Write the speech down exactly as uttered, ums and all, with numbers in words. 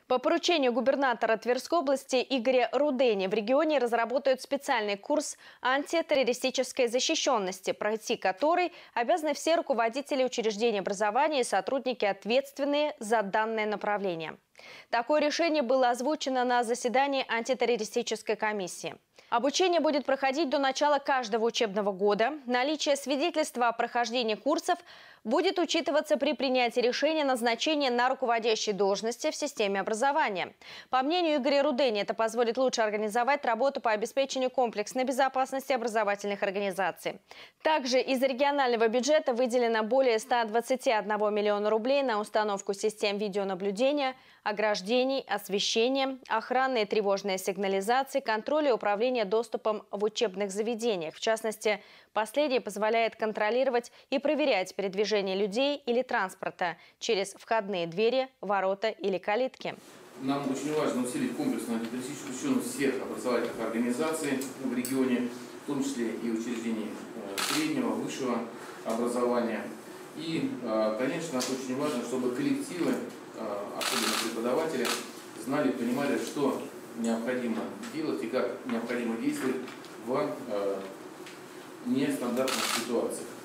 По поручению губернатора Тверской области Игоря Рудени в регионе разработают специальный курс антитеррористической защищенности, пройти который обязаны все руководители учреждений образования и сотрудники, ответственные за данное направление. Такое решение было озвучено на заседании антитеррористической комиссии. Обучение будет проходить до начала каждого учебного года. Наличие свидетельства о прохождении курсов будет учитываться при принятии решения назначения на руководящей должности в системе образования. По мнению Игоря Рудени, это позволит лучше организовать работу по обеспечению комплексной безопасности образовательных организаций. Также из регионального бюджета выделено более ста двадцати одного миллиона рублей на установку систем видеонаблюдения, ограждений, освещения, охранной и тревожной сигнализации, контроля и управления доступом в учебных заведениях. В частности, последний позволяет контролировать и проверять передвижение людей или транспорта через входные двери, ворота или калитки. Нам очень важно усилить комплексную антитеррористическую защищенность всех образовательных организаций в регионе, в том числе и учреждений среднего, высшего образования. И, конечно, очень важно, чтобы коллективы, особенно преподаватели, знали и понимали, что необходимо делать и как необходимо действовать в нестандартных ситуациях.